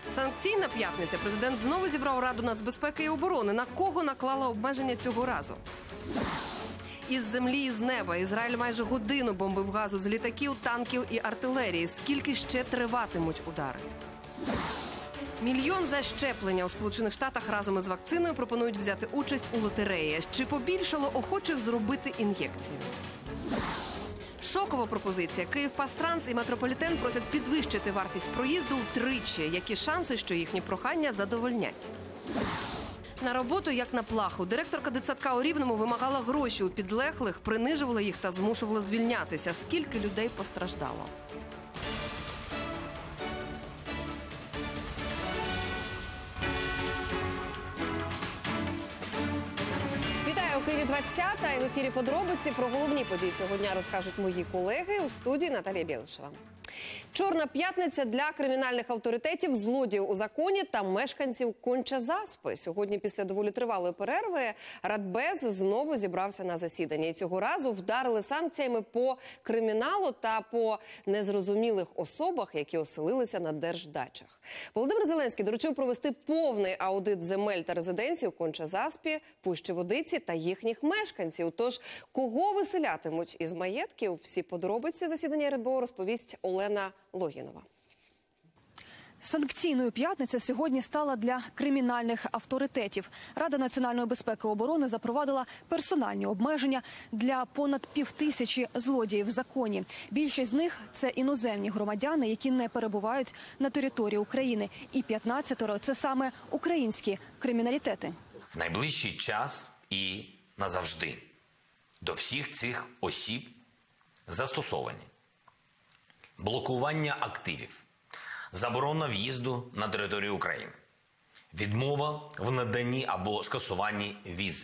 Санкційна п'ятниця. Президент знову зібрав Раду нацбезпеки і оборони. На кого наклала обмеження цього разу? Із землі і з неба. Ізраїль майже годину бомбив газу з літаків, танків і артилерії. Скільки ще триватимуть удари? Мільйон за щеплення. У Сполучених Штатах разом із вакциною пропонують взяти участь у лотереї. Чи побільшало охочих зробити ін'єкцію? Шокова пропозиція. «Київпастранс» і «Метрополітен» просять підвищити вартість проїзду втричі. Які шанси, що їхні прохання задовольнять? На роботу, як на плаху. Директорка дитсадка у Рівному вимагала гроші у підлеглих, принижувала їх та змушувала звільнятися. Скільки людей постраждало? У Києві 20-та і в ефірі подробиці про головні події цього дня розкажуть мої колеги. У студії Наталія Білишева. Чорна п'ятниця для кримінальних авторитетів, злодіїв у законі та мешканців Конча-Заспи. Сьогодні після доволі тривалої перерви Радбез знову зібрався на засідання. І цього разу вдарили санкціями по криміналу та по незрозумілих особах, які оселилися на держдачах. Володимир Зеленський доручив провести повний аудит земель та резиденцій у Конча-Заспі, Пущі-Водиці та їхніх мешканців. Тож, кого виселятимуть із маєтків? Всі подробиці засідання РНБО розповість Олена Логінова. Санкційною п'ятниця сьогодні стала для кримінальних авторитетів. Рада національної безпеки і оборони запровадила персональні обмеження для понад 5000 злодіїв в законі. Більшість з них – це іноземні громадяни, які не перебувають на території України. І 15 – це саме українські криміналітети. В найближчий час і назавжди до всіх цих осіб застосовані блокування активів, заборона в'їзду на територію України, відмова в наданні або скасуванні візи,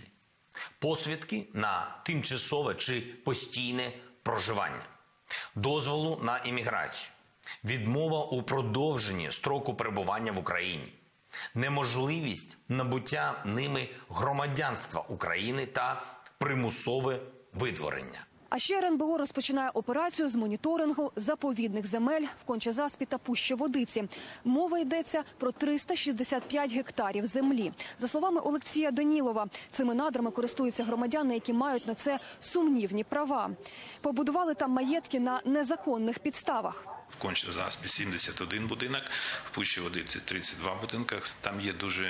посвідки на тимчасове чи постійне проживання, дозволу на імміграцію, відмова у продовженні строку перебування в Україні, неможливість набуття ними громадянства України та примусове видворення. А ще РНБО розпочинає операцію з моніторингу заповідних земель в Конча-Заспі та Пущі-Водиці. Мова йдеться про 365 гектарів землі. За словами Олексія Данілова, цими надрами користуються громадяни, які мають на це сумнівні права. Побудували там маєтки на незаконних підставах. В Конча-Заспі 71 будинок, в Пущі-Водиці 32 будинки. Там є дуже,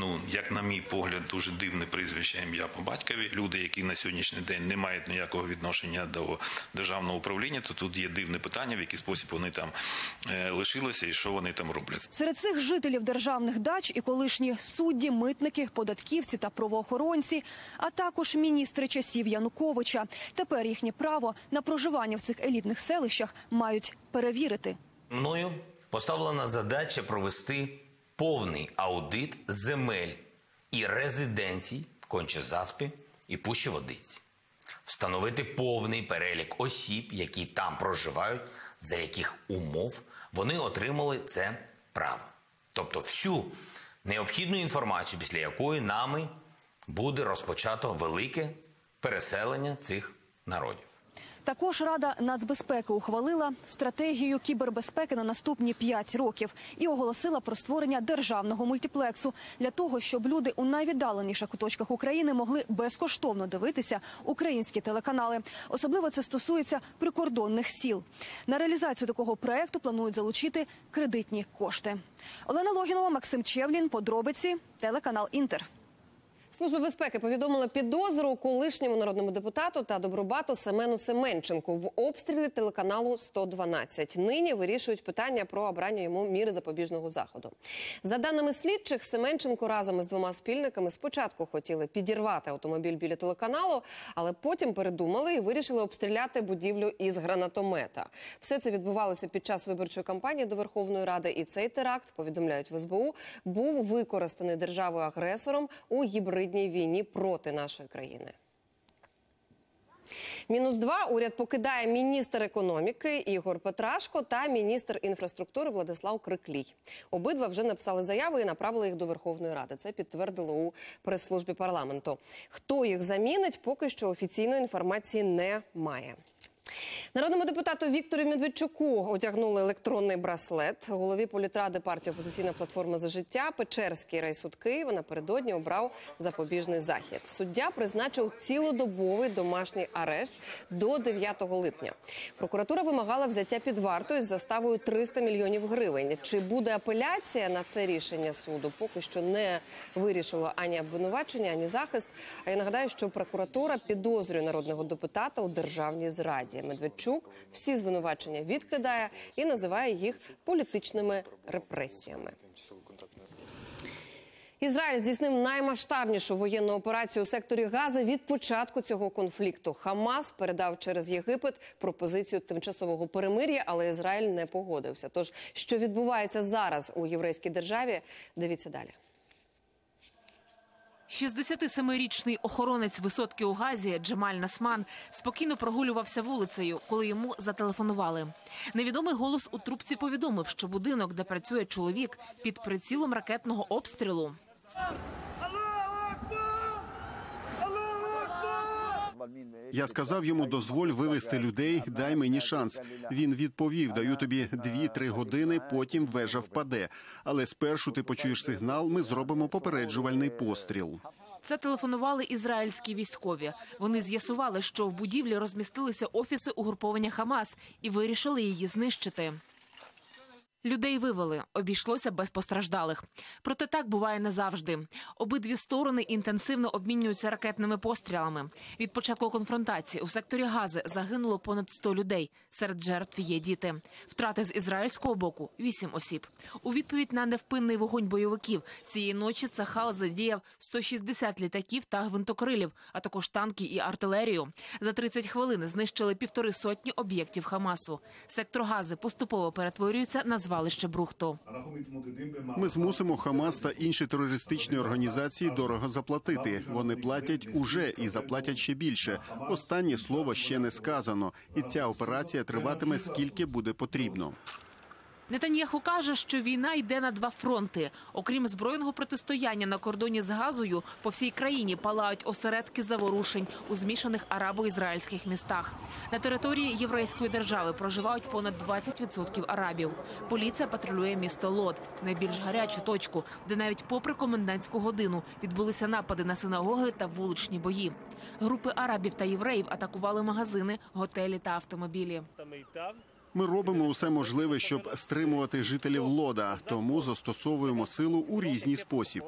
як на мій погляд, дуже дивне прізвище, ім'я по батькові. Люди, які на сьогоднішній день не мають ніякого відношення до державного управління, то тут є дивне питання, в який спосіб вони там лишилися і що вони там роблять. Серед цих жителів державних дач і колишні судді, митники, податківці та правоохоронці, а також міністри часів Януковича. Тепер їхнє право на проживання в цих елітних селищах мають перевірити. Мною поставлена задача провести повний аудит земель і резиденцій Конча-Заспі і Пущі-Водиці. Встановити повний перелік осіб, які там проживають, за яких умов вони отримали це право. Тобто всю необхідну інформацію, після якої нами буде розпочато велике переселення цих народів. Також Рада нацбезпеки ухвалила стратегію кібербезпеки на наступні 5 років і оголосила про створення державного мультиплексу для того, щоб люди у найвіддаленіших куточках України могли безкоштовно дивитися українські телеканали. Особливо це стосується прикордонних сіл. На реалізацію такого проекту планують залучити кредитні кошти. Олена Логінова, Максим Чевлін, подробиці, телеканал «Інтер». Служба безпеки повідомила підозру колишньому народному депутату та добробату Семену Семенченку в обстрілі телеканалу 112. Нині вирішують питання про обрання йому міри запобіжного заходу. За даними слідчих, Семенченко разом із 2 спільниками спочатку хотіли підірвати автомобіль біля телеканалу, але потім передумали і вирішили обстріляти будівлю із гранатомета. Все це відбувалося під час виборчої кампанії до Верховної Ради, і цей теракт, повідомляють в СБУ, був використаний державою-агресором у гібридній війні проти нашої країни. -2. Уряд покидає міністр економіки Ігор Петрашко та міністр інфраструктури Владислав Криклій. Обидва вже написали заяви і направили їх до Верховної Ради. Це підтвердили у прес-службі парламенту. Хто їх замінить, поки що офіційної інформації немає. Народному депутату Віктору Медведчуку одягнули електронний браслет. Голові політради партії «Опозиційна платформа за життя» Печерський райсуд Києва напередодні обрав запобіжний захід. Суддя призначив цілодобовий домашній арешт до 9 липня. Прокуратура вимагала взяття під варту із заставою 300 мільйонів гривень. Чи буде апеляція на це рішення суду, поки що не вирішило ані обвинувачення, ані захист. А я нагадаю, що прокуратура підозрює народного депутата у державній зраді. Медведчук всі звинувачення відкидає і називає їх політичними репресіями. Ізраїль здійснив наймасштабнішу воєнну операцію у секторі Гази від початку цього конфлікту. Хамас передав через Єгипет пропозицію тимчасового перемир'я, але Ізраїль не погодився. Тож, що відбувається зараз у єврейській державі, дивіться далі. 67-річний охоронець висотки у Газі Джемаль Насман спокійно прогулювався вулицею, коли йому зателефонували. Невідомий голос у трубці повідомив, що будинок, де працює чоловік, під прицілом ракетного обстрілу. Я сказав йому: дозволь вивезти людей, дай мені шанс. Він відповів: даю тобі 2-3 години, потім вежа впаде. Але спершу ти почуєш сигнал, ми зробимо попереджувальний постріл. Це телефонували ізраїльські військові. Вони з'ясували, що в будівлі розмістилися офіси угруповання Хамас і вирішили її знищити. Людей вивели, обійшлося без постраждалих. Проте так буває не завжди. Обидві сторони інтенсивно обмінюються ракетними пострілами. Від початку конфронтації у секторі Гази загинуло понад 100 людей. Серед жертв є діти. Втрати з ізраїльського боку – 8 осіб. У відповідь на невпинний вогонь бойовиків цієї ночі Цахал задіяв 160 літаків та гвинтокрилів, а також танки і артилерію. За 30 хвилин знищили 150 об'єктів Хамасу. Сектор Гази поступово перетворюється на звалище брухту. Ми змусимо Хамас та інші терористичні організації дорого заплатити. Вони платять уже і заплатять ще більше. Останнє слово ще не сказано. І ця операція триватиме, скільки буде потрібно. Нетаньяху каже, що війна йде на 2 фронти. Окрім збройного протистояння на кордоні з Газою, по всій країні палають осередки заворушень у змішаних арабо-ізраїльських містах. На території єврейської держави проживають понад 20% арабів. Поліція патрулює місто Лод, найбільш гарячу точку, де навіть попри комендантську годину відбулися напади на синагоги та вуличні бої. Групи арабів та євреїв атакували магазини, готелі та автомобілі. Ми робимо усе можливе, щоб стримувати жителів Лода, тому застосовуємо силу у різний спосіб.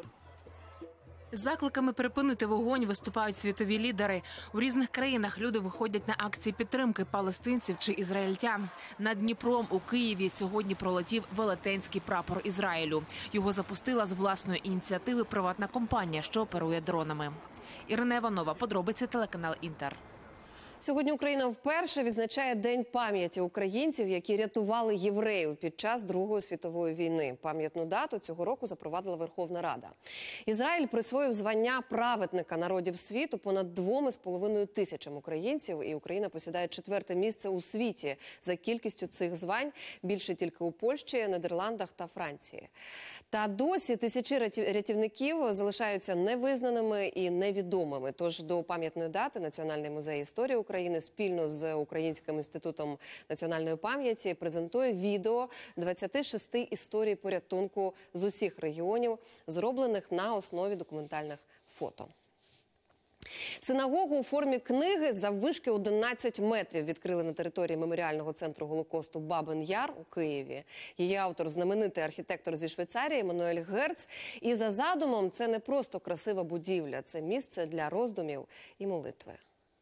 З закликами припинити вогонь виступають світові лідери. У різних країнах люди виходять на акції підтримки палестинців чи ізраїльтян. Над Дніпром у Києві сьогодні пролетів велетенський прапор Ізраїлю. Його запустила з власної ініціативи приватна компанія, що оперує дронами. Ірина Іванова, подробиці, телеканал «Інтер». Сьогодні Україна вперше відзначає День пам'яті українців, які рятували євреїв під час Другої світової війни. Пам'ятну дату цього року запровадила Верховна Рада. Ізраїль присвоїв звання праведника народів світу понад 2,5 тисячам українців, і Україна посідає 4-те місце у світі за кількістю цих звань, більше тільки у Польщі, Нідерландах та Франції. Та досі тисячі рятівників залишаються невизнаними і невідомими. Тож до пам'ятної дати Національний музей історії України спільно з Українським інститутом національної пам'яті презентує відео 26 історій порятунку з усіх регіонів, зроблених на основі документальних фото. Синагогу у формі книги заввишки 11 метрів відкрили на території меморіального центру Голокосту Бабин-Яр у Києві. Її автор – знаменитий архітектор зі Швейцарії Еммануель Герц. І за задумом це не просто красива будівля, це місце для роздумів і молитви.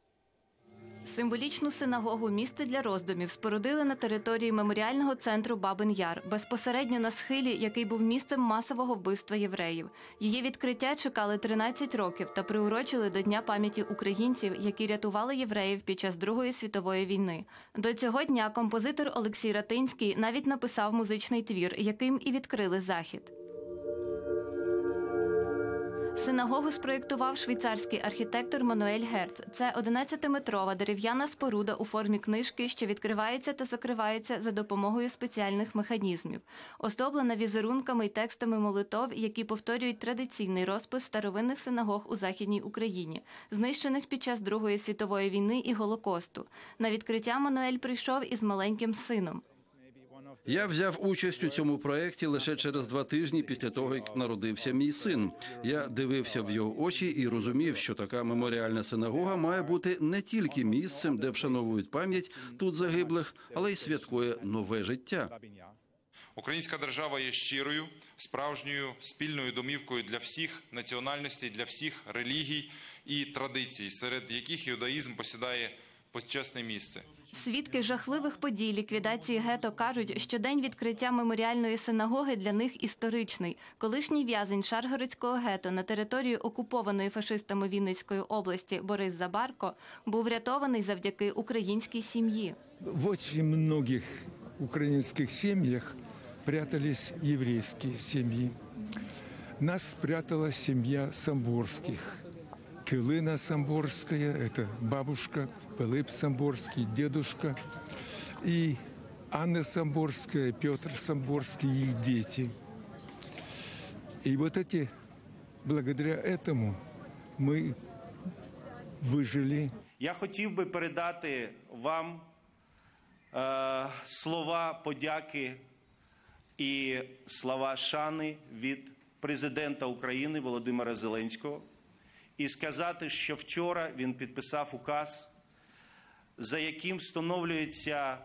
Символічну синагогу «Місце для роздумів» спорудили на території меморіального центру Бабин-Яр, безпосередньо на схилі, який був місцем масового вбивства євреїв. Її відкриття чекали 13 років та приурочили до Дня пам'яті українців, які рятували євреїв під час Другої світової війни. До цього дня композитор Олексій Ратинський навіть написав музичний твір, яким і відкрили захід. Синагогу спроєктував швейцарський архітектор Мануель Герц. Це 11-метрова дерев'яна споруда у формі книжки, що відкривається та закривається за допомогою спеціальних механізмів. Оздоблена візерунками й текстами молитов, які повторюють традиційний розпис старовинних синагог у Західній Україні, знищених під час Другої світової війни і Голокосту. На відкриття Мануель прийшов із маленьким сином. Я взяв участь у цьому проєкті лише через 2 тижні після того, як народився мій син. Я дивився в його очі і розумів, що така меморіальна синагога має бути не тільки місцем, де вшановують пам'ять тут загиблих, але й святкує нове життя. Українська держава є щирою, справжньою спільною домівкою для всіх національностей, для всіх релігій і традицій, серед яких іудаїзм посідає почесне місце. Свідки жахливих подій ліквідації гетто кажуть, що день відкриття меморіальної синагоги для них історичний. Колишній в'язень Шаргородського гетто на території окупованої фашистами Вінницької області Борис Забарко був врятований завдяки українській сім'ї. В очень многих украинских семьях прятались еврейские семьи. Нас спрятала семья Самборских. Килына Самборская, это бабушка, Пилип Самборский, дедушка, и Анна Самборская, Петр Самборский, их дети. И вот эти, благодаря этому мы выжили. Я хотів би передати вам слова подяки і слова шани від президента України Володимира Зеленського і сказати, що вчора він підписав указ, за яким встановлюється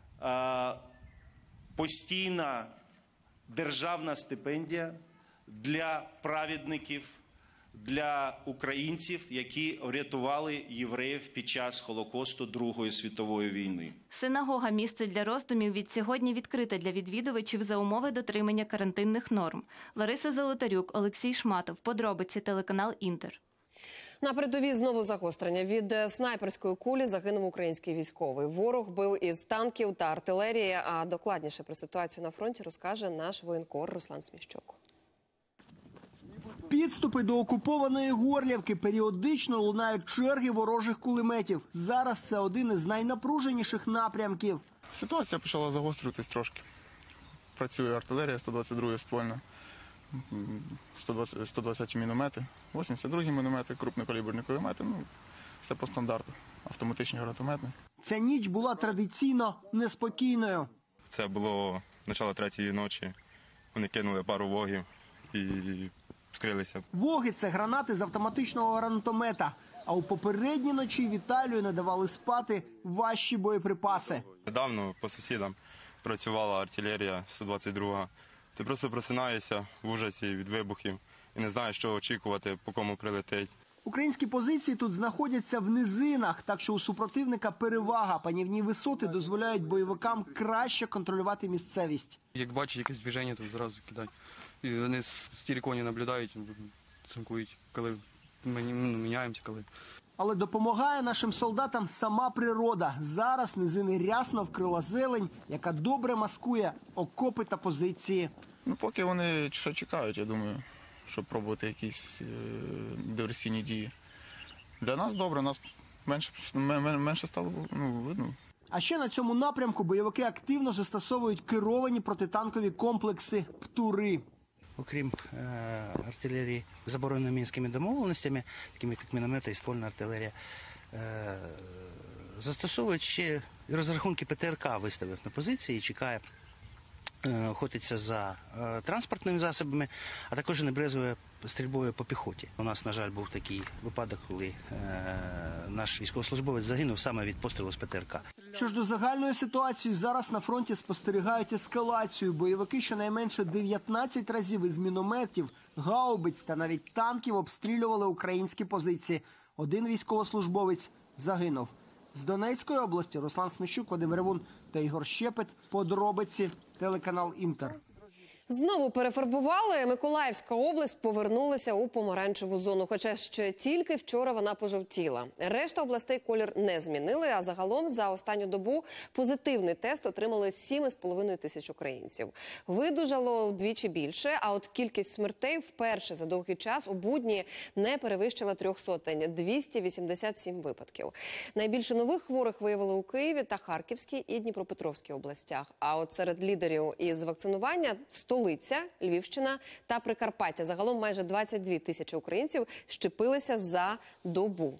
постійна державна стипендія для праведників, для українців, які врятували євреїв під час Голокосту Другої світової війни. Синагога – місце для роздумів від сьогодні відкрита для відвідувачів за умови дотримання карантинних норм. Лариса Золотарюк, Олексій Шматов. Подробиці, телеканал «Інтер». На передовій знову загострення. Від снайперської кулі загинув український військовий. Ворог бив із танків та артилерії. А докладніше про ситуацію на фронті розкаже наш воєнкор Руслан Сміщук. Підступи до окупованої Горлівки. Періодично лунають черги ворожих кулеметів. Зараз це один із найнапруженіших напрямків. Ситуація почала загострюватись трошки. Працює артилерія, 122 ствольна, 120 міномети, 82 міномети, крупнокаліберні кулемети. Все по стандарту. Автоматичні гранатомети. Ця ніч була традиційно неспокійною. Це було начало 3-ї ночі. Вони кинули пару вогів і скрилися. Воги – це гранати з автоматичного гранатомета. А у попередній ночі Віталію не давали спати важчі боєприпаси. Недавно по сусідам працювала артилерія 122. Ти просто просинаєшся в ужасі від вибухів і не знаєш, що очікувати, по кому прилетить. Українські позиції тут знаходяться в низинах, так що у супротивника перевага. Панівні висоти дозволяють бойовикам краще контролювати місцевість. Як бачать якесь движення, то одразу кидають. І вони з тіріконі наблюдають, цинкують, коли ми міняємося, коли. Але допомагає нашим солдатам сама природа. Зараз низини рясно вкрила зелень, яка добре маскує окопи та позиції. Поки вони що чекають, я думаю, щоб пробувати якісь диверсійні дії. Для нас добре, нас менше стало видно. А ще на цьому напрямку бойовики активно застосовують керовані протитанкові комплекси «Птури». Окрім артилерії, забороненими мінськими домовленостями, такими як міномети і ствольна артилерія, застосовують ще розрахунки ПТРК, виставив на позиції і чекає, охотиться за транспортними засобами, а також не брезгує стрільбою по піхоті. У нас, на жаль, був такий випадок, коли наш військовослужбовець загинув саме від пострілу з ПТРК. Що ж до загальної ситуації, зараз на фронті спостерігають ескалацію. Бойовики щонайменше 19 разів із мінометів, гаубиць та навіть танків обстрілювали українські позиції. Один військовослужбовець загинув. З Донецької області Руслан Сміщук, Вадим Ревун та Ігор Щепет. Подробиці, телеканал «Інтер». Знову перефарбували. Миколаївська область повернулася у помаранчеву зону, хоча ще тільки вчора вона пожовтіла. Решта областей колір не змінили, а загалом за останню добу позитивний тест отримали 7,5 тисяч українців. Видужало вдвічі більше, а от кількість смертей вперше за довгий час у будні не перевищила 300 – 287 випадків. Найбільше нових хворих виявили у Києві та Харківській і Дніпропетровській областях. А от серед лідерів із вакцинування – столиця, Львівщина та Прикарпаття. Загалом майже 22 тисячі українців щепилися за добу.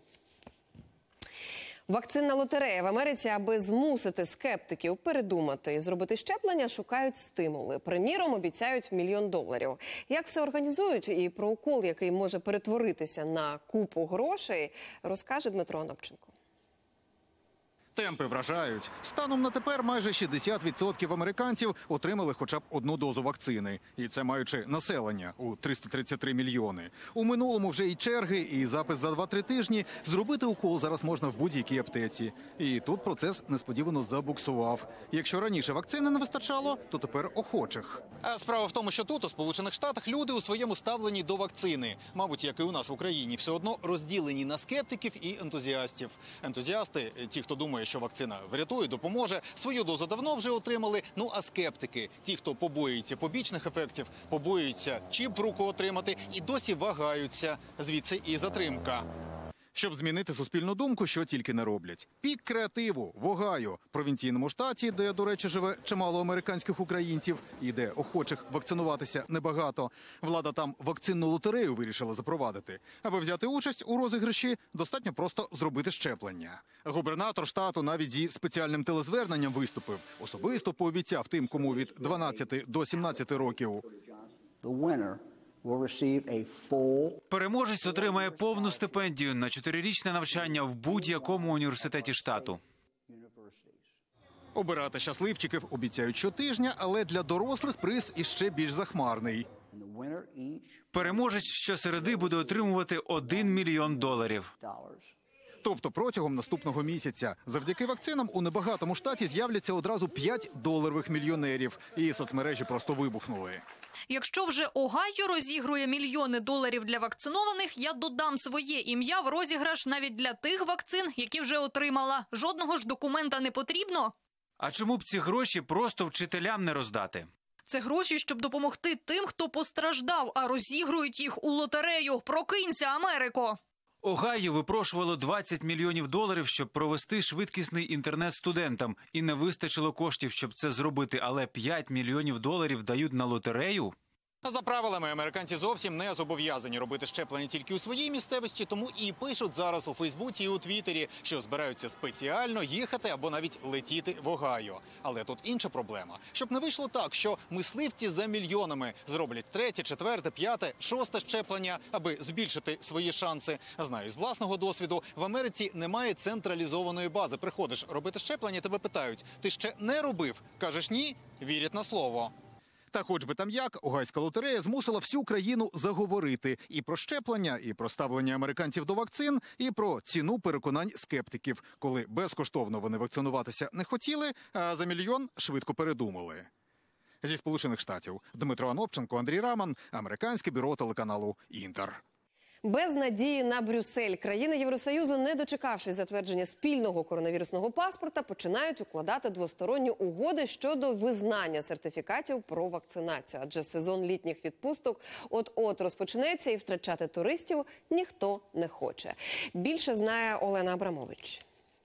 Вакцинна лотерея в Америці, аби змусити скептиків передумати і зробити щеплення, шукають стимули. Приміром, обіцяють $1 мільйон. Як все організують і про укол, який може перетворитися на купу грошей, розкаже Дмитро Анопченко. Темпи вражають. Станом на тепер майже 60% американців отримали хоча б одну дозу вакцини. І це маючи населення у 333 мільйони. У минулому вже і черги, і запис за 2-3 тижні. Зробити укол зараз можна в будь-якій аптеці. І тут процес несподівано забуксував. Якщо раніше вакцини не вистачало, то тепер охочих. А справа в тому, що тут, у Сполучених Штатах, люди у своєму ставленні до вакцини, мабуть, як і у нас в Україні, все одно розділені на скептиків і ентузіастів. Ентузіасти, ті, хто думає, що вакцина врятує, допоможе, свою дозу давно вже отримали. Ну а скептики, ті, хто побоюється побічних ефектів, побоюються чіп в руку отримати і досі вагаються. Звідси і затримка. Щоб змінити суспільну думку, що тільки не роблять. Пік креативу в Огайо, провінційному штаті, де, до речі, живе чимало американських українців, і де охочих вакцинуватися небагато. Влада там вакцинну лотерею вирішила запровадити. Аби взяти участь у розіграші, достатньо просто зробити щеплення. Губернатор штату навіть зі спеціальним телезверненням виступив. Особисто пообіцяв тим, кому від 12 до 17 років. Переможець отримає повну стипендію на 4-річне навчання в будь-якому університеті штату. Обирати щасливчиків обіцяють щотижня, але для дорослих приз іще більш захмарний. Переможець щосереди буде отримувати $1 мільйон. Тобто протягом наступного місяця завдяки вакцинам у небагатому штаті з'являться одразу 5 доларових мільйонерів. І соцмережі просто вибухнули. Якщо вже Огайо розігрує мільйони доларів для вакцинованих, я додам своє ім'я в розіграш навіть для тих вакцин, які вже отримала. Жодного ж документа не потрібно. А чому б ці гроші просто вчителям не роздати? Це гроші, щоб допомогти тим, хто постраждав, а розігрують їх у лотерею. Прокинься, Америко! Огайо випрошувало $20 мільйонів, щоб провести швидкісний інтернет студентам. І не вистачило коштів, щоб це зробити. Але $5 мільйонів дають на лотерею? За правилами, американці зовсім не зобов'язані робити щеплення тільки у своїй місцевості, тому і пишуть зараз у Фейсбуці і у Твіттері, що збираються спеціально їхати або навіть летіти в Огайо. Але тут інша проблема. Щоб не вийшло так, що мисливці за мільйонами зроблять 3, 4, 5, 6 щеплення, аби збільшити свої шанси. Знаю з власного досвіду, в Америці немає централізованої бази. Приходиш робити щеплення, тебе питають, ти ще не робив? Кажеш ні, вірять на слово. Та хоч би там як, Огайська лотерея змусила всю країну заговорити і про щеплення, і про ставлення американців до вакцин, і про ціну переконань скептиків, коли безкоштовно вони вакцинуватися не хотіли, а за мільйон швидко передумали. Зі Сполучених Штатів Дмитро Анопченко, Андрій Раман, американське бюро телеканалу «Інтер». Без надії на Брюссель країни Євросоюзу, не дочекавшись затвердження спільного коронавірусного паспорта, починають укладати двосторонні угоди щодо визнання сертифікатів про вакцинацію. Адже сезон літніх відпусток от-от розпочнеться і втрачати туристів ніхто не хоче. Більше знає Олена Абрамович.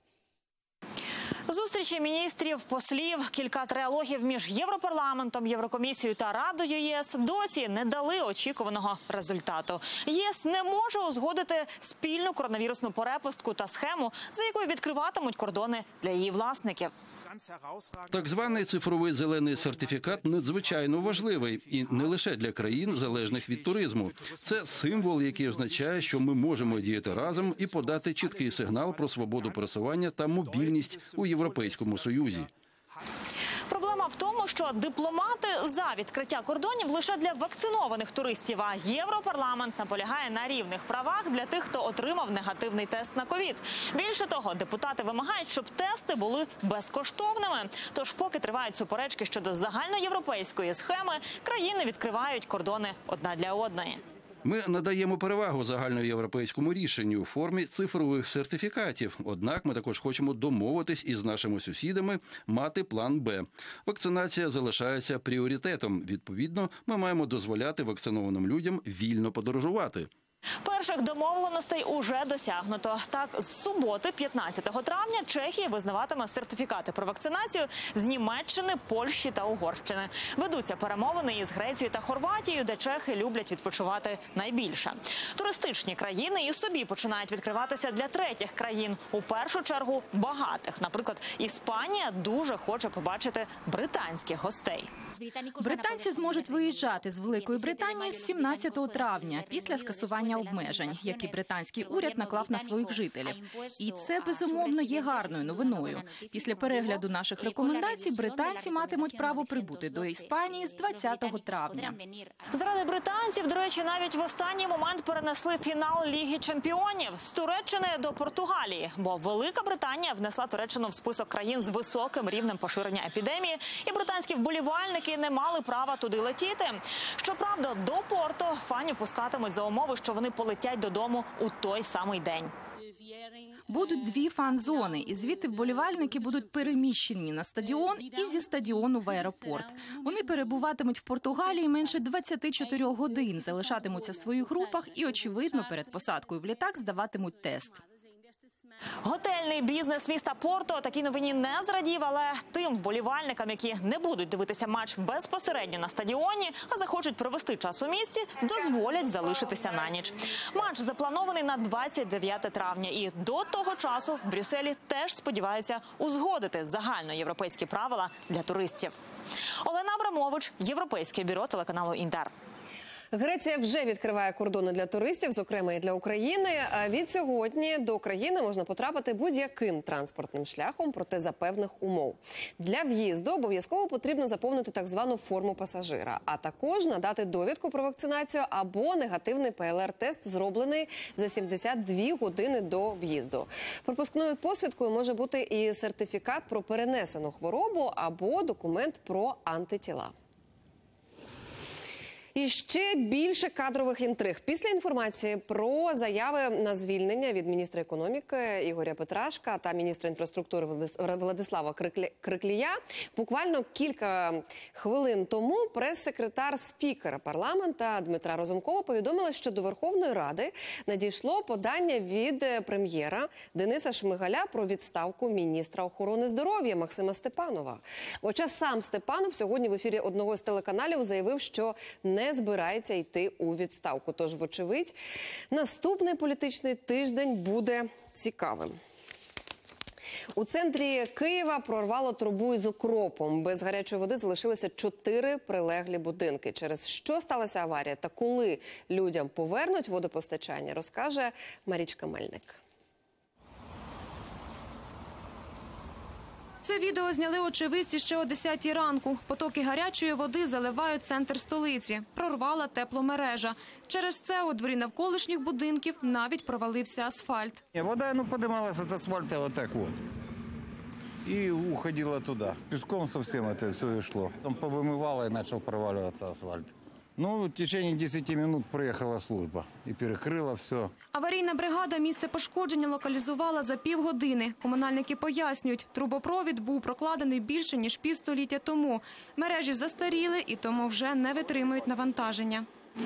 Зустрічі міністрів, послів, кілька триалогів між Європарламентом, Єврокомісією та Радою ЄС досі не дали очікуваного результату. ЄС не може узгодити спільну коронавірусну перепустку та схему, за якою відкриватимуть кордони для її власників. Так званий цифровий зелений сертифікат надзвичайно важливий. І не лише для країн, залежних від туризму. Це символ, який означає, що ми можемо діяти разом і подати чіткий сигнал про свободу пересування та мобільність у Європейському Союзі. Проблема в тому, що дипломати за відкриття кордонів лише для вакцинованих туристів, а Європарламент наполягає на рівних правах для тих, хто отримав негативний тест на ковід. Більше того, депутати вимагають, щоб тести були безкоштовними. Тож, поки тривають суперечки щодо загальноєвропейської схеми, країни відкривають кордони одна для одної. Ми надаємо перевагу загальноєвропейському рішенню у формі цифрових сертифікатів. Однак ми також хочемо домовитись із нашими сусідами мати план «Б». Вакцинація залишається пріоритетом. Відповідно, ми маємо дозволяти вакцинованим людям вільно подорожувати. Перших домовленостей уже досягнуто. Так, з суботи, 15 травня, Чехія визнаватиме сертифікати про вакцинацію з Німеччини, Польщі та Угорщини. Ведуться перемовини із Грецією та Хорватією, де чехи люблять відпочивати найбільше. Туристичні країни і собі починають відкриватися для третіх країн. У першу чергу багатих. Наприклад, Іспанія дуже хоче побачити британських гостей. Британці зможуть виїжджати з Великої Британії з 17 травня після скасування обмежень, які британський уряд наклав на своїх жителів. І це, безумовно, є гарною новиною. Після перегляду наших рекомендацій британці матимуть право прибути до Іспанії з 20 травня. Заради британців, до речі, навіть в останній момент перенесли фінал Ліги чемпіонів з Туреччини до Португалії, бо Велика Британія внесла Туреччину в список країн з високим рівнем поширення епідемії, і британські вболівальники не мали права туди летіти. Щоправда, до Порту фанів пускатимуть за умови, що вони полетять додому у той самий день. Будуть дві фан-зони, і звідти вболівальники будуть переміщені на стадіон і зі стадіону в аеропорт. Вони перебуватимуть в Португалії менше 24 годин, залишатимуться в своїх групах і, очевидно, перед посадкою в літак здаватимуть тест. Готельний бізнес міста Порто такій новині не зрадів, але тим вболівальникам, які не будуть дивитися матч безпосередньо на стадіоні, а захочуть провести час у місті, дозволять залишитися на ніч. Матч запланований на 29 травня, і до того часу в Брюсселі теж сподіваються узгодити загальноєвропейські правила для туристів. Олена Абрамович, Європейське бюро телеканалу «Інтер». Греція вже відкриває кордони для туристів, зокрема і для України. Від сьогодні до країни можна потрапити будь-яким транспортним шляхом, проте за певних умов. Для в'їзду обов'язково потрібно заповнити так звану форму пасажира, а також надати довідку про вакцинацію або негативний ПЛР-тест, зроблений за 72 години до в'їзду. Пропускною посвідкою може бути і сертифікат про перенесену хворобу або документ про антитіла. І ще більше кадрових інтриг. Після інформації про заяви на звільнення від міністра економіки Ігоря Петрашка та міністра інфраструктури Владислава Криклія, буквально кілька хвилин тому прес-секретар спікера парламента Дмитра Разумкова повідомила, що до Верховної Ради надійшло подання від прем'єра Дениса Шмигаля про відставку міністра охорони здоров'я Максима Степанова. Хоча сам Степанов сьогодні в ефірі одного з телеканалів заявив, що не збирається йти у відставку. Тож, вочевидь, наступний політичний тиждень буде цікавим. У центрі Києва прорвало трубу із окропом. Без гарячої води залишилися 4 прилеглі будинки. Через що сталася аварія та коли людям повернуть водопостачання, розкаже Марічка Мельник. Це відео зняли очевидці ще о 10 ранку. Потоки гарячої води заливають центр столиці. Прорвала тепломережа. Через це у дворі навколишніх будинків навіть провалився асфальт. Вода поднималась от асфальта вот так вот. И уходила туда. Песком совсем это все и шло. Там повымывало и начал проваливаться асфальт. Ну, в течение 10 минут приїхала служба і перекрила все. Аварійна бригада місце пошкодження локалізувала за півгодини. Комунальники пояснюють, трубопровід був прокладений більше, ніж півстоліття тому. Мережі застаріли і тому вже не витримують навантаження.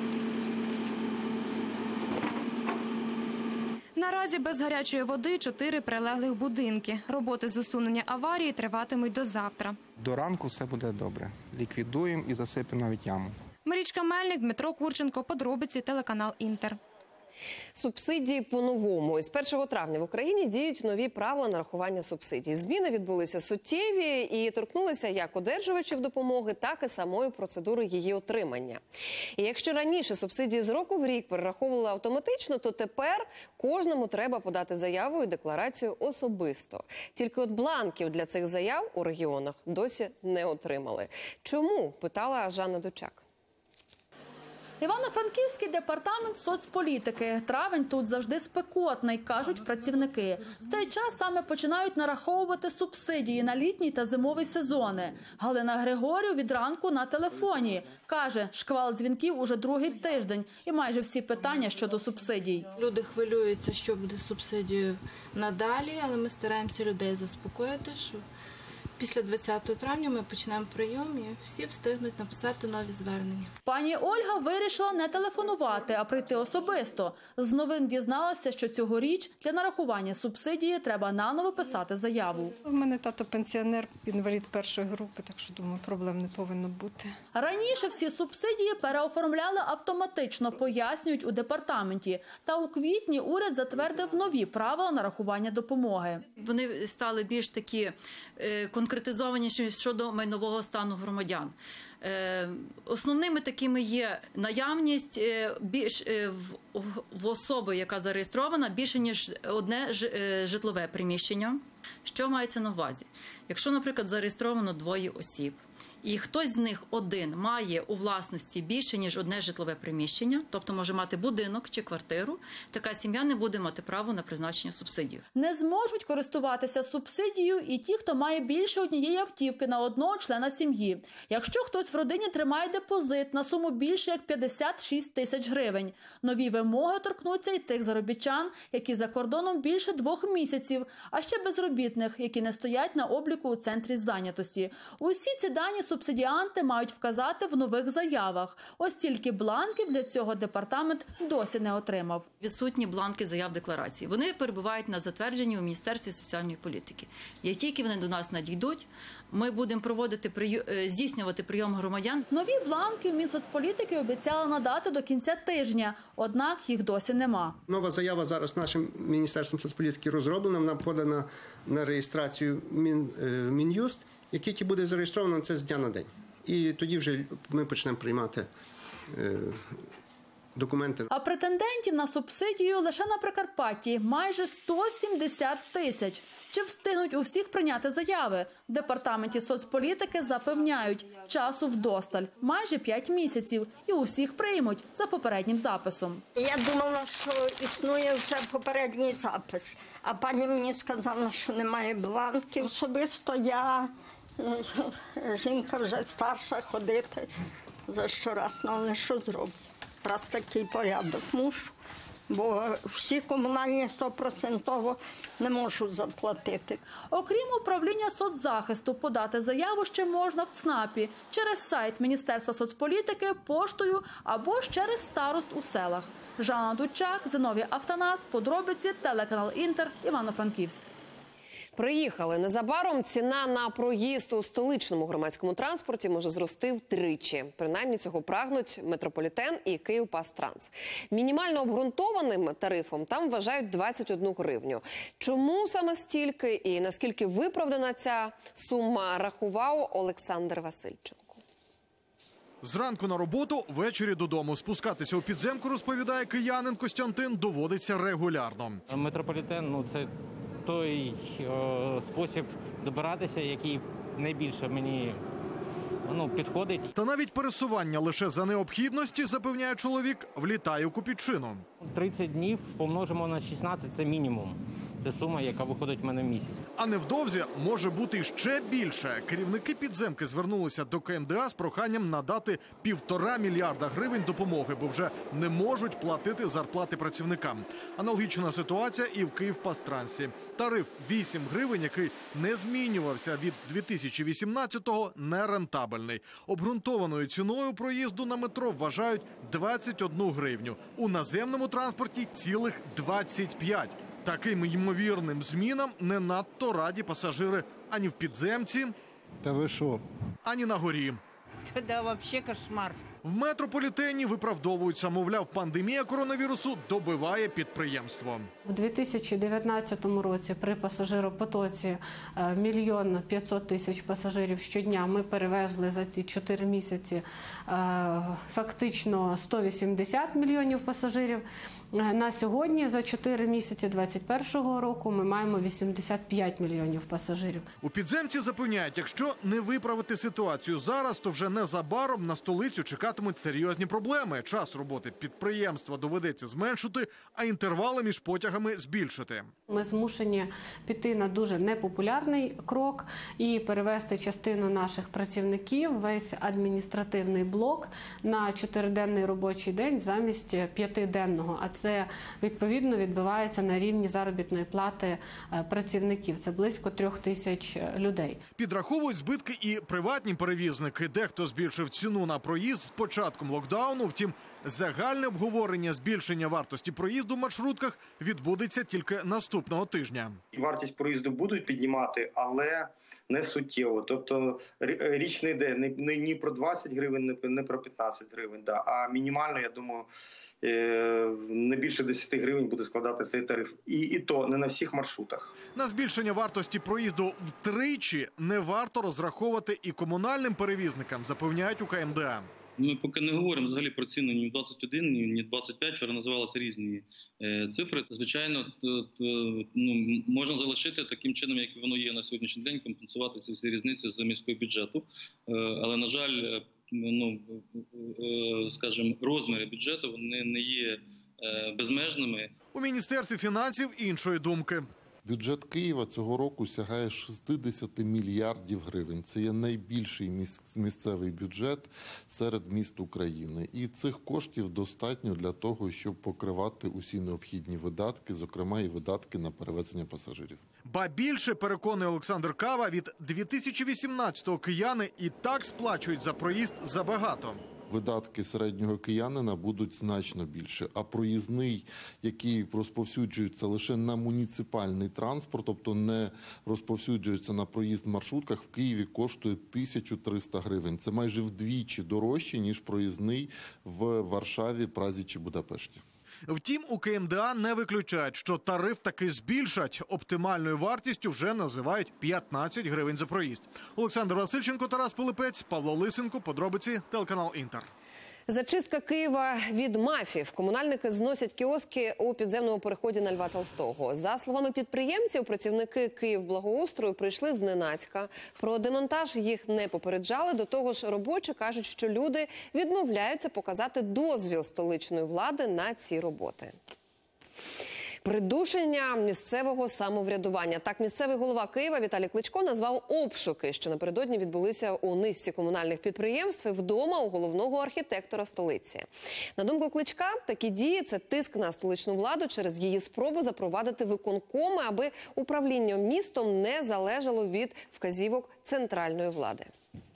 Наразі без гарячої води 4 прилеглих будинки. Роботи з усунення аварії триватимуть до завтра. До ранку все буде добре. Ліквідуємо і засипемо навіть яму. Марічка Мельник, Дмитро Курченко. Подробиці, телеканал «Інтер». Субсидії по-новому. Із 1 травня в Україні діють нові правила нарахування субсидій. Зміни відбулися суттєві і торкнулися як одержувачів допомоги, так і самої процедури її отримання. І якщо раніше субсидії з року в рік перераховували автоматично, то тепер кожному треба подати заяву і декларацію особисто. Тільки от бланків для цих заяв у регіонах досі не отримали. Чому? Питала Жанна Дучак. Івано-Франківський департамент соцполітики. Травень тут завжди спекотний, кажуть працівники. В цей час саме починають нараховувати субсидії на літній та зимовий сезони. Галина Григорів від ранку на телефоні. Каже, шквал дзвінків уже другий тиждень і майже всі питання щодо субсидій. Люди хвилюються, що буде з субсидією надалі, але ми стараємося людей заспокоїти, що після 20 травня ми почнемо прийом і всі встигнуть написати нові звернення. Пані Ольга вирішила не телефонувати, а прийти особисто. З новин дізналася, що цьогоріч для нарахування субсидії треба наново писати заяву. У мене тато пенсіонер, інвалід першої групи, так що, думаю, проблем не повинно бути. Раніше всі субсидії переоформляли автоматично, пояснюють у департаменті. Та у квітні уряд затвердив нові правила нарахування допомоги. Вони стали більш такі конкретизованіші щодо майнового стану громадян. Основними такими є наявність в особи, яка зареєстрована, більше ніж одне житлове приміщення. Що мається на увазі? Якщо, наприклад, зареєстровано двоє осіб, і хтось з них один має у власності більше, ніж одне житлове приміщення, тобто може мати будинок чи квартиру, така сім'я не буде мати право на призначення субсидії. Не зможуть користуватися субсидією і ті, хто має більше однієї автівки на одного члена сім'ї. Якщо хтось в родині тримає депозит на суму більше як 56 тисяч гривень. Нові вимоги торкнуться і тих заробітчан, які за кордоном більше 2 місяців, а ще безробітних, які не стоять на обліку у центрі зайнятості. Усі ці дані субсидіанти мають вказати в нових заявах. Ось тільки бланків для цього департамент досі не отримав. Відсутні бланки заяв декларації. Вони перебувають на затвердженні у Міністерстві соціальної політики. Як тільки вони до нас надійдуть, ми будемо здійснювати прийом громадян. Нові бланки у Мінсоцполітики обіцяли надати до кінця тижня, однак їх досі нема. Нова заява зараз нашим Міністерством соцполітики розроблена, вона подана на реєстрацію Мін'юст, як тільки буде зареєстровано, це з дня на день. І тоді вже ми почнемо приймати документи. А претендентів на субсидію лише на Прикарпатті майже 170 тисяч. Чи встигнуть у всіх прийняти заяви? В департаменті соцполітики запевняють, часу вдосталь – майже 5 місяців. І усіх приймуть за попереднім записом. Я думала, що існує вже попередній запис. А пані мені сказала, що немає бланків. Особисто я, жінка вже старша, ходити за щораз, але що зроблю? Раз такий порядок мушу, бо всі комунальні 100% не можу заплатити. Окрім управління соцзахисту, подати заяву ще можна в ЦНАПі, через сайт Міністерства соцполітики, поштою або ж через старост у селах. Жанна Дучак, Зиновій Автанас, подробиці, телеканал Інтер, Івано-Франківськ. Приїхали. Незабаром ціна на проїзд у столичному громадському транспорті може зрости втричі. Принаймні цього прагнуть Метрополітен і Київпастранс. Мінімально обґрунтованим тарифом там вважають 21 гривню. Чому саме стільки і наскільки виправдана ця сума, рахував Олександр Васильченко. Зранку на роботу, ввечері додому. Спускатися у підземку, розповідає киянин Костянтин, доводиться регулярно. Метрополітен – це той спосіб добиратися, який найбільше мені підходить. Та навіть пересування лише за необхідності, запевняє чоловік, влітає у копійчину. 30 днів помножимо на 16 – це мінімум. Це сума, яка виходить в мене в місяць. А невдовзі може бути ще більше. Керівники підземки звернулися до КМДА з проханням надати 1,5 мільярда гривень допомоги, бо вже не можуть платити зарплати працівникам. Аналогічна ситуація і в Київпастрансі. Тариф 8 гривень, який не змінювався від 2018-го, нерентабельний. Обґрунтованою ціною проїзду на метро вважають 21 гривню. У наземному транспорті цілих 25. Таким ймовірним змінам не надто раді пасажири ані в підземці, Та ви що? ані на горі. Це взагалі кошмар. В метрополітені виправдовуються, мовляв, пандемія коронавірусу добиває підприємство. В 2019 році при пасажиропотоці 1 500 000 пасажирів щодня ми перевезли за ці 4 місяці фактично 180 мільйонів пасажирів. На сьогодні за 4 місяці 2021 року ми маємо 85 мільйонів пасажирів. У підземці запевняють, якщо не виправити ситуацію зараз, то вже незабаром на столицю чекатимуть серйозні проблеми. Час роботи підприємства доведеться зменшити, а інтервали між потягами збільшити. Ми змушені піти на дуже непопулярний крок і перевести частину наших працівників, весь адміністративний блок, на 4-денний робочий день замість 5-денного. А це, відповідно, відбувається на рівні заробітної плати працівників. Це близько 3 тисяч людей. Підраховують збитки і приватні перевізники. Дехто збільшив ціну на проїзд з початком локдауну. Втім, загальне обговорення збільшення вартості проїзду в маршрутках відбудеться тільки наступного тижня. Вартість проїзду будуть піднімати, але не суттєво. Тобто річ не йде ні про 20 гривень, не про 15 гривень. А мінімально, я думаю, не більше 10 гривень буде складати цей тариф. І то не на всіх маршрутах. На збільшення вартості проїзду втричі не варто розраховувати і комунальним перевізникам, запевняють у КМДА. Ми поки не говоримо взагалі про ціну ні 21, ні 25, вчора називалися різні цифри. Звичайно, можна залишити таким чином, як воно є на сьогоднішній день, компенсувати ці всі різниці з міського бюджету. Але, на жаль, скажімо, розміри бюджету вони не є безмежними. У Міністерстві фінансів іншої думки. Бюджет Києва цього року сягає 60 мільярдів гривень. Це є найбільший місцевий бюджет серед міст України. І цих коштів достатньо для того, щоб покривати усі необхідні видатки, зокрема і видатки на перевезення пасажирів. Ба більше, переконує Олександр Кава, від 2018-го кияни і так сплачують за проїзд забагато. Видатки середнього киянина будуть значно більше, а проїзний, який розповсюджується лише на муніципальний транспорт, тобто не розповсюджується на проїзд в маршрутках, в Києві коштує 1300 гривень. Це майже вдвічі дорожче, ніж проїзний в Варшаві, Празі чи Будапешті. Втім, у КМДА не виключають, що тариф таки збільшать. Оптимальною вартістю вже називають 15 гривень за проїзд. Олександр Васильченко, Тарас Пилипець, Павло Лисенко. Подробиці, телеканал «Інтер». Зачистка Києва від мафів. Комунальники зносять кіоски у підземному переході на Льва Толстого. За словами підприємців, працівники Київблагоустрою прийшли зненацька. Про демонтаж їх не попереджали. До того ж, робочі кажуть, що люди відмовляються показати дозвіл столичної влади на ці роботи. Придушення місцевого самоврядування. Так, місцевий голова Києва Віталій Кличко назвав обшуки, що напередодні відбулися у низці комунальних підприємств і вдома у головного архітектора столиці. На думку Кличка, такі дії – це тиск на столичну владу через її спробу запровадити виконкоми, аби управління містом не залежало від вказівок центральної влади.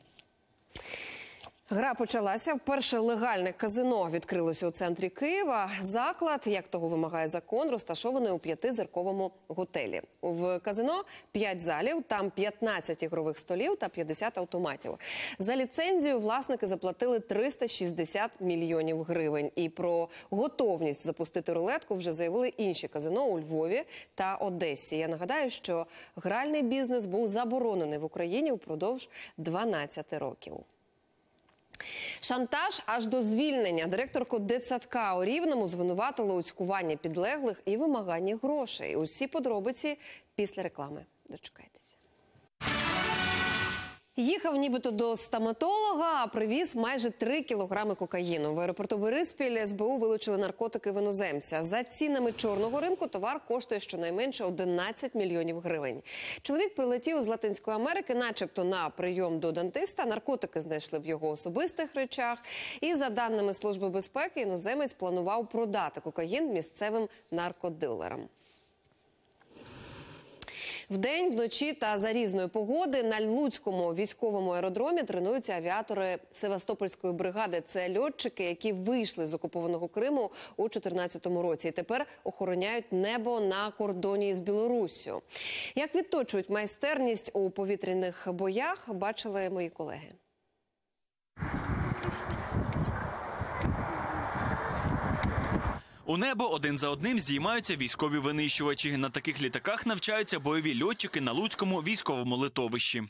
Гра почалася. Вперше легальне казино відкрилося у центрі Києва. Заклад, як того вимагає закон, розташований у 5-зірковому готелі. В казино 5 залів, там 15 ігрових столів та 50 автоматів. За ліцензію власники заплатили 360 мільйонів гривень. І про готовність запустити рулетку вже заявили інші казино у Львові та Одесі. Я нагадаю, що гральний бізнес був заборонений в Україні впродовж 12 років. Шантаж аж до звільнення. Директорку дитсадка у Рівному звинуватили у цькуванні підлеглих і вимаганні грошей. Усі подробиці після реклами. Дочекайтеся. Їхав нібито до стоматолога, а привіз майже 3 кілограми кокаїну. В аеропорту Бориспіль СБУ вилучили наркотики в іноземця. За цінами чорного ринку товар коштує щонайменше 11 мільйонів гривень. Чоловік прилетів з Латинської Америки, начебто на прийом до дантиста. Наркотики знайшли в його особистих речах. І за даними Служби безпеки, іноземець планував продати кокаїн місцевим наркодилерам. Вдень, вночі та за різної погоди на Луцькому військовому аеродромі тренуються авіатори Севастопольської бригади. Це льотчики, які вийшли з окупованого Криму у 2014 році і тепер охороняють небо на кордоні з Білоруссю. Як відточують майстерність у повітряних боях, бачили мої колеги. У небо один за одним здіймаються військові винищувачі. На таких літаках навчаються бойові льотчики на Луцькому військовому литовищі.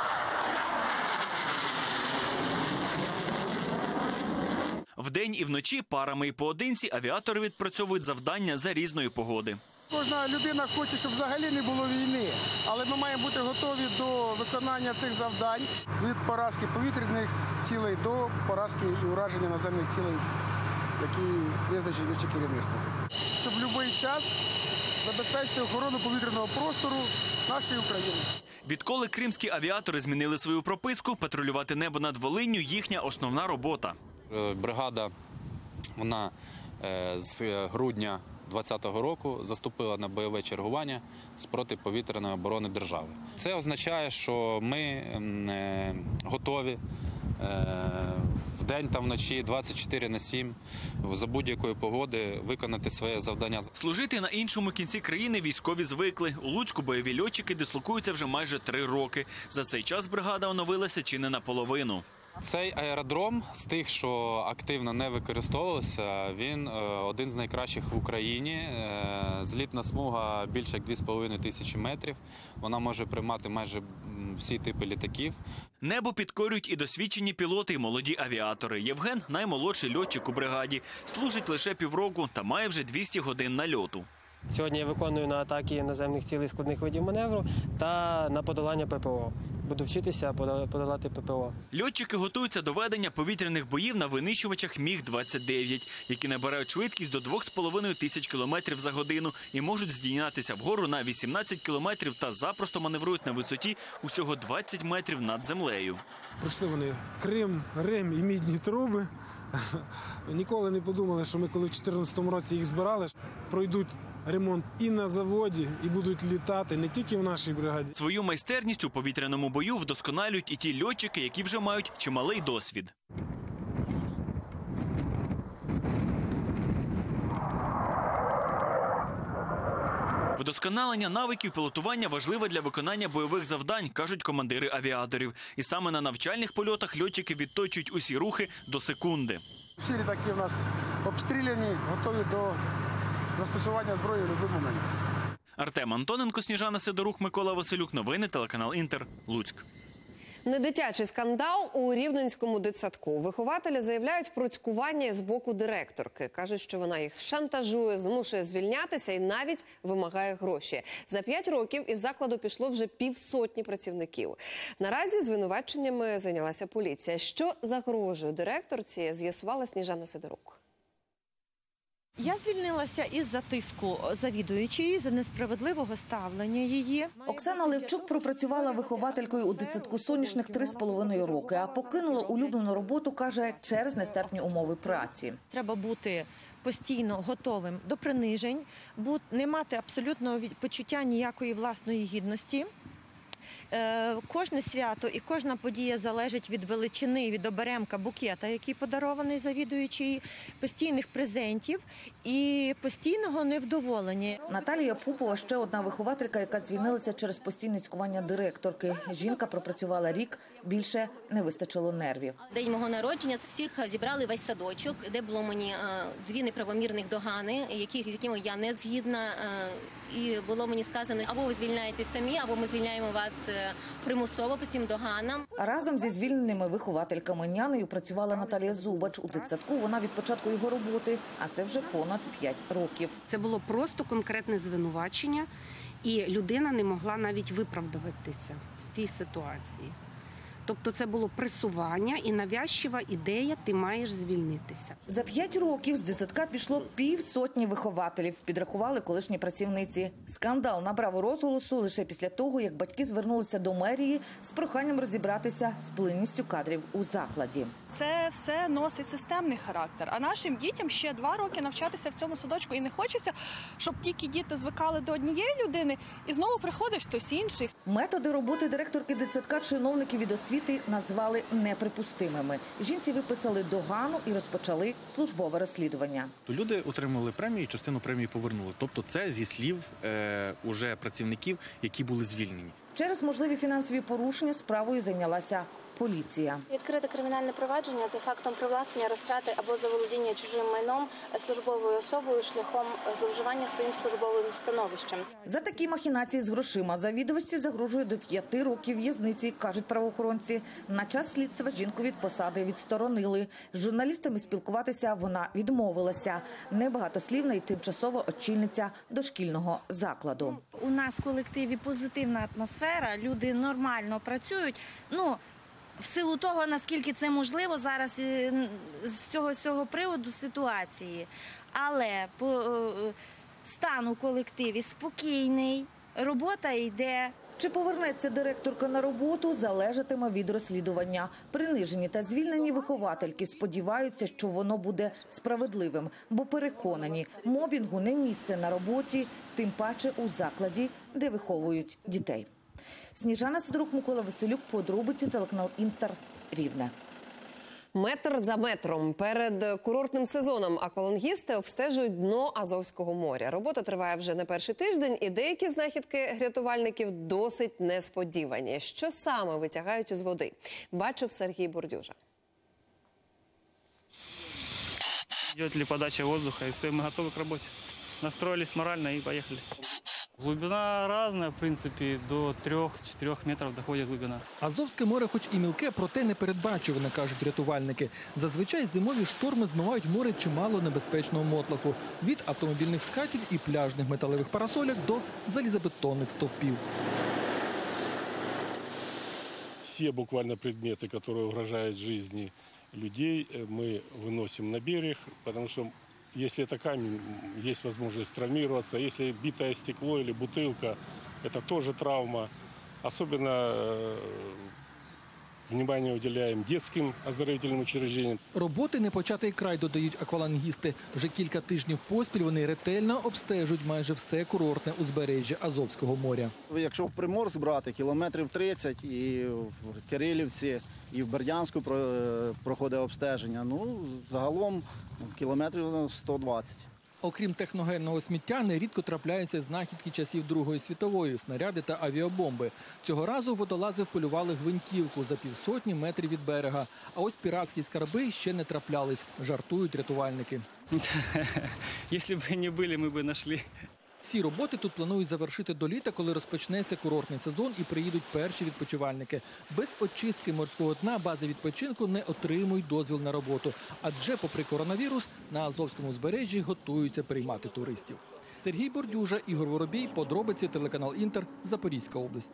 Вдень і вночі парами і поодинці авіатори відпрацьовують завдання за різної погоди. Кожна людина хоче, щоб взагалі не було війни, але ми маємо бути готові до виконання цих завдань від поразки повітряних цілей до поразки і ураження наземних цілей, які визначить наше керівництво. Щоб в будь-який час забезпечити охорону повітряного простору нашої України. Відколи кримські авіатори змінили свою прописку, патрулювати небо над Волинню – їхня основна робота. Бригада, вона з грудня 2020 року заступила на бойове чергування з протиповітряної оборони держави. Це означає, що ми готові вдень та вночі 24/7 за будь-якої погоди виконати своє завдання. Служити на іншому кінці країни військові звикли. У Луцьку бойові льотчики дислокуються вже майже 3 роки. За цей час бригада оновилася чи не наполовину. Цей аеродром з тих, що активно не використовувався, він один з найкращих в Україні. Злітна смуга більше як 2500 метрів. Вона може приймати майже всі типи літаків. Небо підкорюють і досвідчені пілоти, і молоді авіатори. Євген – наймолодший льотчик у бригаді. Служить лише півроку та має вже 200 годин нальоту. Сьогодні я виконую на атаки наземних цілей складних видів маневру та на подолання ППО. Буду вчитися подолати ППО. Льотчики готуються до ведення повітряних боїв на винищувачах Міг-29, які набирають швидкість до 2500 км за годину і можуть здійнятися вгору на 18 км та запросто маневрують на висоті усього 20 метрів над землею. Пройшли вони Крим, Рим і мідні труби. Ніколи не подумали, що ми коли в 2014 році їх збирали, пройдуть ремонт і на заводі, і будуть літати не тільки в нашій бригаді. Свою майстерність у повітряному бою вдосконалюють і ті льотчики, які вже мають чималий досвід. Вдосконалення навиків пілотування важливе для виконання бойових завдань, кажуть командири авіаторів. І саме на навчальних польотах льотчики відточують усі рухи до секунди. Всі літаки у нас обстріляні, готові до застосування зброї в будь-який момент. Артем Антоненко, Сніжана Сидорук, Микола Василюк. Новини, телеканал Інтер, Луцьк. Недитячий скандал у Рівненському дитсадку. Вихователі заявляють про цькування з боку директорки. Кажуть, що вона їх шантажує, змушує звільнятися і навіть вимагає гроші. За 5 років із закладу пішло вже 50 працівників. Наразі звинуваченнями зайнялася поліція. Що загрожує директорці, з'ясувала Сніжана Сидорук. Я звільнилася із-за тиску завідуючої, за несправедливого ставлення її. Оксана Левчук пропрацювала вихователькою у дитсадку «Соняшник» 3,5 роки, а покинула улюблену роботу, каже, через нестерпні умови праці. Треба бути постійно готовим до принижень, не мати абсолютного почуття ніякої власної гідності. Кожне свято і кожна подія залежить від величини, від оберемка букета, який подарований завідуючий, постійних презентів і постійного невдоволення. Наталія Пупова – ще одна вихователька, яка звільнилася через постійне цькування директорки. Жінка пропрацювала рік, більше не вистачило нервів. День мого народження всіх зібрали весь садочок, де було мені 2 неправомірних догани, з якими я не згідна. І було мені сказано, або ви звільняєтесь самі, або ми звільняємо вас примусово по цим доганам. Разом зі звільненими виховательками нянею працювала Наталія Зубач. У дитсадку вона від початку його роботи, а це вже понад 5 років. Це було просто конкретне звинувачення, і людина не могла навіть виправдуватися в тій ситуації. Тобто це було пресування і навязчива ідея «ти маєш звільнитися». За 5 років з дитсадка пішло 50 вихователів, підрахували колишні працівниці. Скандал набрав розголосу лише після того, як батьки звернулися до мерії з проханням розібратися з плинністю кадрів у закладі. Це все носить системний характер, а нашим дітям ще 2 роки навчатися в цьому садочку. І не хочеться, щоб тільки діти звикали до однієї людини і знову приходить хтось інший. Методи роботи директорки дитсадка чиновники від освіти назвали неприпустимими. Жінці виписали догану і розпочали службове розслідування. Люди отримали премію і частину премії повернули. Тобто це зі слів уже працівників, які були звільнені. Через можливі фінансові порушення справою зайнялася поліція. Відкрите кримінальне провадження за фактом привласнення, розтрати або заволодіння чужим майном службовою особою шляхом зловживання своїм службовим становищем. За такі махінації з грошима завідувачці загрожує до 5 років в'язниці, кажуть правоохоронці. На час слідства жінку від посади відсторонили. З журналістами спілкуватися вона відмовилася. Небагатослівна і тимчасова очільниця дошкільного закладу. У нас в колективі позитивна атмосфера, люди нормально працюють. В силу того, наскільки це можливо зараз з цього приводу ситуації. Але стан у колективі спокійний, робота йде. Чи повернеться директорка на роботу, залежатиме від розслідування. Принижені та звільнені виховательки сподіваються, що воно буде справедливим, бо переконані, мобінгу не місце на роботі, тим паче у закладі, де виховують дітей. Сніжана Сидорук, Микола Василюк, подробиці, телеканал Інтер, Рівне. Метр за метром. Перед курортним сезоном аквалангісти обстежують дно Азовського моря. Робота триває вже не перший тиждень, і деякі знахідки рятувальників досить несподівані. Що саме витягають із води? Бачив Сергій Бурдюжа. Идет ли подача воздуха, и все, мы готовы к работе. Настроились морально и поехали. Глубина разная, в принципе, до 3-4 метрів доходить глибина. Азовське море хоч і мілке, проте непередбачуване, кажуть рятувальники. Зазвичай зимові шторми змивають в море чимало небезпечного мотлоху. Від автомобільних скатів і пляжних металевих парасольок до залізобетонних стовпів. Все буквально предметы, которые угрожают жизни людей, мы выносим на берег, потому что если это камень, есть возможность травмироваться. Если битое стекло или бутылка, это тоже травма. Особенно внимание уделяем детским оздоровительным учреждениям. Роботи не початий край, додають аквалангісти. Вже кілька тижнів поспіль вони ретельно обстежують майже все курортне узбережжя Азовського моря. Якщо в Приморськ брати, кілометрів 30, і в Кирилівці, і в Бердянську проходить обстеження. Загалом кілометрів 120. Окрім техногенного сміття, нерідко трапляються знахідки часів Другої світової, снаряди та авіабомби. Цього разу водолази вполювали гвинтівку за 500 метрів від берега. А ось піратські скарби ще не траплялись, жартують рятувальники. Якщо б не були, ми б знайшли. Всі роботи тут планують завершити до літа, коли розпочнеться курортний сезон і приїдуть перші відпочивальники. Без очистки морського дна бази відпочинку не отримують дозвіл на роботу. Адже, попри коронавірус, на Азовському узбережжі готуються приймати туристів. Сергій Бордюжа, Ігор Воробій, подробиці, телеканал Інтер, Запорізька область.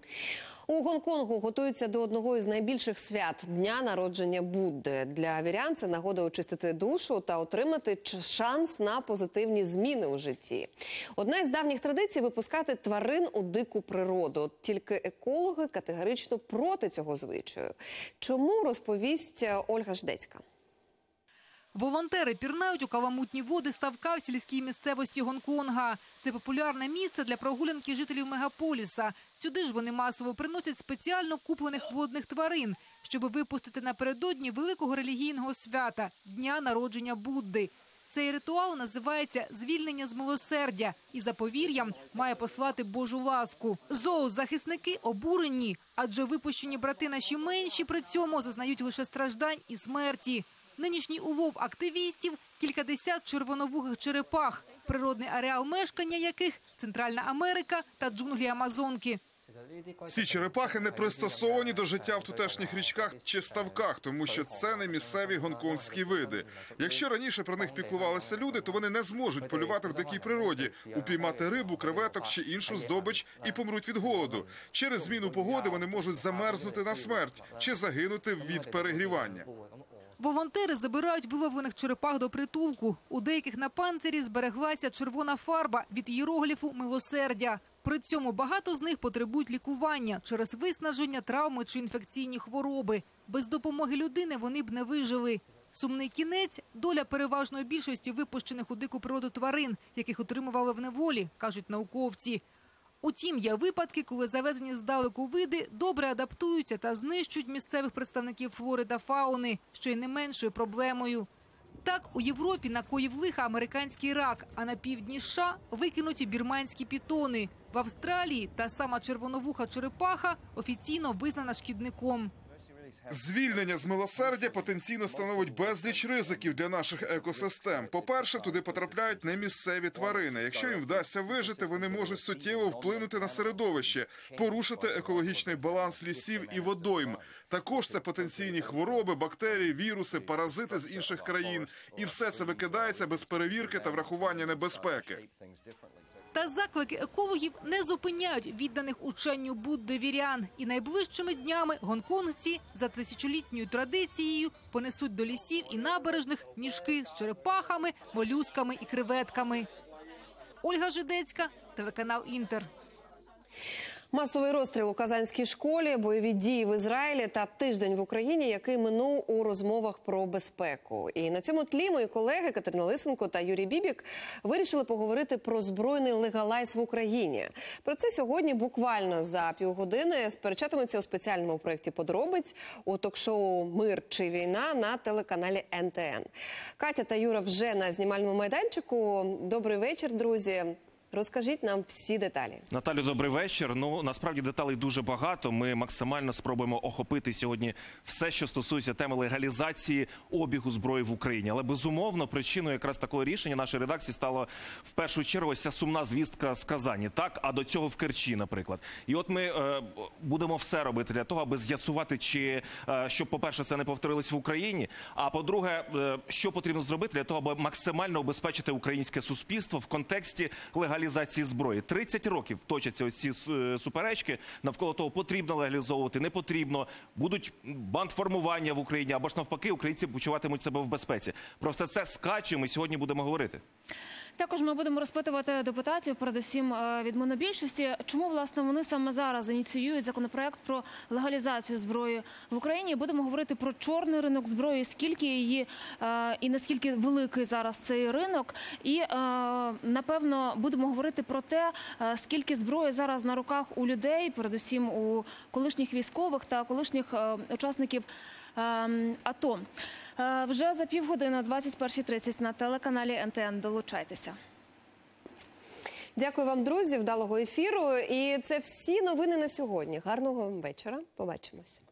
У Гонконгу готуються до одного із найбільших свят – Дня народження Будди. Для вірян це нагода очистити душу та отримати шанс на позитивні зміни у житті. Одна із давніх традицій – випускати тварин у дику природу. Тільки екологи категорично проти цього звичаю. Чому, розповість Ольга Ждецька. Волонтери пірнають у каламутні води ставка в сільській місцевості Гонконга. Це популярне місце для прогулянки жителів мегаполіса. Сюди ж вони масово приносять спеціально куплених водних тварин, щоб випустити напередодні великого релігійного свята – Дня народження Будди. Цей ритуал називається «звільнення з милосердя» і, за повір'ям, має послати Божу ласку. Зоозахисники обурені, адже випущені брати наші менші при цьому зазнають лише страждань і смерті. Нинішній улов активістів – кількадесят червоновухих черепах, природний ареал мешкання яких – Центральна Америка та джунглі Амазонки. Ці черепахи не пристосовані до життя в тутешніх річках чи ставках, тому що це не місцеві гонконгські види. Якщо раніше про них піклувалися люди, то вони не зможуть полювати в дикій природі, упіймати рибу, креветок чи іншу здобич і помруть від голоду. Через зміну погоди вони можуть замерзнути на смерть чи загинути від перегрівання. Волонтери забирають виловлених черепах до притулку. У деяких на панцирі збереглася червона фарба від іерогліфу «Милосердя». При цьому багато з них потребують лікування через виснаження, травми чи інфекційні хвороби. Без допомоги людини вони б не вижили. Сумний кінець – доля переважної більшості випущених у дику природу тварин, яких утримували в неволі, кажуть науковці. Утім, є випадки, коли завезені здалеку види добре адаптуються та знищують місцевих представників флори та фауни, що є не меншою проблемою. Так, у Європі накоїв лиха американський рак, а на півдні США – викинуті бірманські пітони. В Австралії та сама червоновуха черепаха офіційно визнана шкідником. Звільнення з милосердя потенційно становить безліч ризиків для наших екосистем. По-перше, туди потрапляють немісцеві тварини. Якщо їм вдасться вижити, вони можуть суттєво вплинути на середовище, порушити екологічний баланс лісів і водойм. Також це потенційні хвороби, бактерії, віруси, паразити з інших країн. І все це викидається без перевірки та врахування небезпеки. Та заклики екологів не зупиняють відданих ученню Будди вірян. І найближчими днями гонконгці за тисячолітньою традицією понесуть до лісів і набережних мішки з черепахами, молюсками і креветками. Ольга Жидецька, телеканал «Інтер». Масовий розстріл у Казанській школі, бойові дії в Ізраїлі та тиждень в Україні, який минув у розмовах про безпеку. І на цьому тлі мої колеги Катерина Лисенко та Юрій Бібік вирішили поговорити про збройний легалайз в Україні. Про це сьогодні буквально за півгодини сперечатимуться у спеціальному проєкті «Подробиць» у ток-шоу «Мир чи війна» на телеканалі НТН. Катя та Юра вже на знімальному майданчику. Добрий вечір, друзі. Розкажіть нам всі деталі. Наталю, добрий вечір. Насправді деталей дуже багато. Ми максимально спробуємо охопити сьогодні все, що стосується теми легалізації обігу зброї в Україні. Але, безумовно, причиною якраз такого рішення нашої редакції стала в першу чергу ось ця сумна звістка з Казані. Так, а до цього в Керчі, наприклад. І от ми будемо все робити для того, аби з'ясувати, щоб, по-перше, це не повторилось в Україні, а, по-друге, що потрібно зробити для того, аби максимально убезпечити українське суспільство в контексті легалізації зброї. 30 років точаться ось ці суперечки навколо того, потрібно легалізовувати, не потрібно, будуть бандформування в Україні, або ж навпаки, українці почуватимуть себе в безпеці. Про все це скачемо і сьогодні будемо говорити. Також ми будемо розпитувати депутатів, передусім від монобільшості, чому, власне, вони саме зараз ініціюють законопроект про легалізацію зброї в Україні. Будемо говорити про чорний ринок зброї, скільки її і наскільки великий зараз цей ринок. І, напевно, будемо говорити про те, скільки зброї зараз на руках у людей, передусім у колишніх військових та колишніх учасників АТО. Вже за півгодини, о 21:30 на телеканалі НТН. Долучайтеся. Дякую вам, друзі, вдалого ефіру. І це всі новини на сьогодні. Гарного вечора. Побачимось.